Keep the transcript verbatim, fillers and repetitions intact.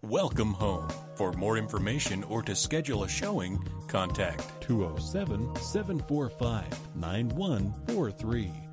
Welcome home. For more information or to schedule a showing, contact two oh seven, seven four five, nine one four three.